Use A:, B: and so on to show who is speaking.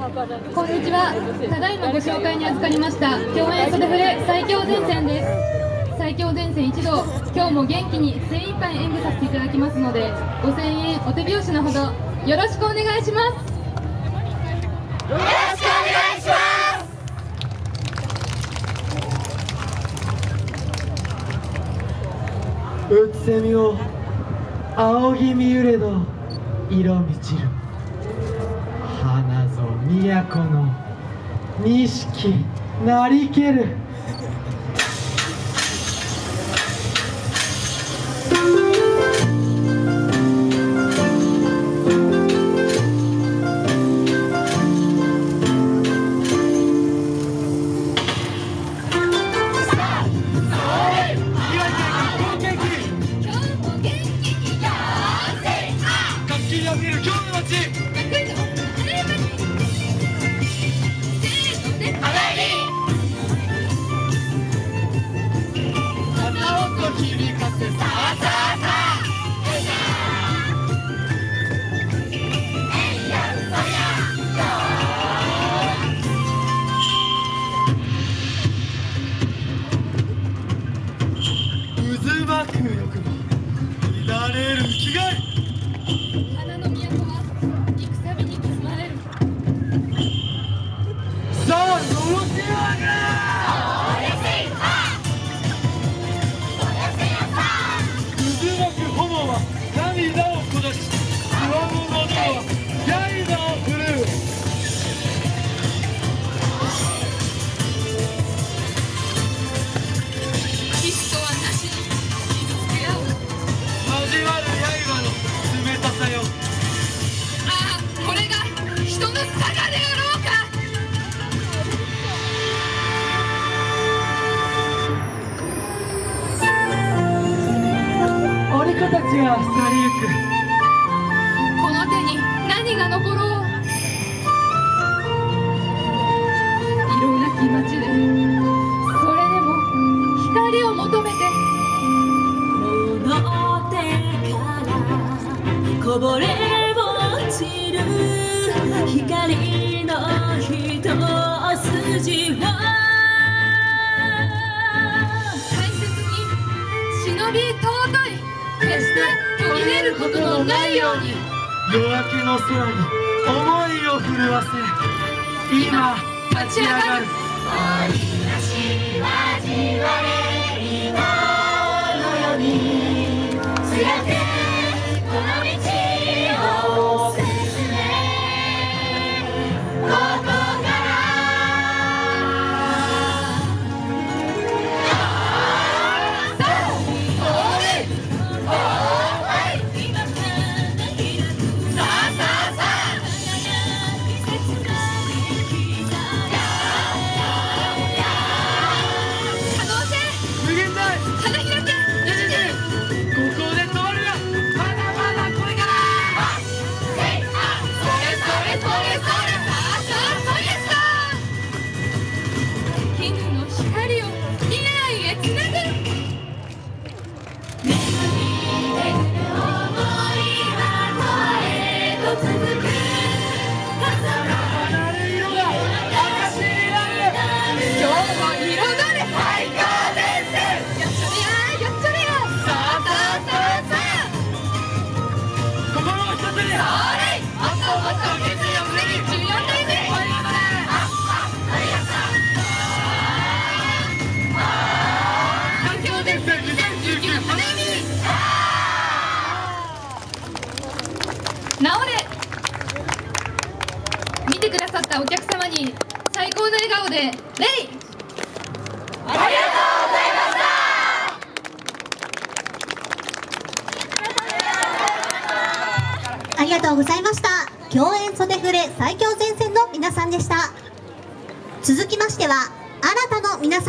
A: こんにちは。ただいまご紹介に預かりました共演袖振れ最強前線です。最強前線一同、今日も元気に精一杯演舞させていただきますので、5000円お手拍子のほどよろしくお願いします。
B: よろしくお願いします。
C: うつせみを仰ぎ見ゆれど色満ちる花ぞ都の錦なりける。 乱れる気概、
A: 花の都は行くたびに包まれる。
C: さあのろし上が渦巻く炎は涙を下し、不安の者は刃を振るう。
A: キスとはなしに傷つけ合う。
C: 交わる刃の冷たさよ。
A: ああ、これが人の差がであろうか。
C: 俺子たちが去りゆく。
A: この手に何が残ろう。色なき街で、それでも光を求めて。
B: この手からこぼれ落ちる光の一筋は
A: 大切に忍び尊い、決して途切れることのないように。
C: 夜明けの空に思いを震わせ、今立ち上がる。
B: 追い出し交われるのよに強くこの道を進め、ここから
A: なおれ。見てくださったお客様に最高の笑顔で礼。
B: ありがとうございました。ありがとうございました。共演袖振れ最強前線の皆さんでした。続きましては新たの皆さん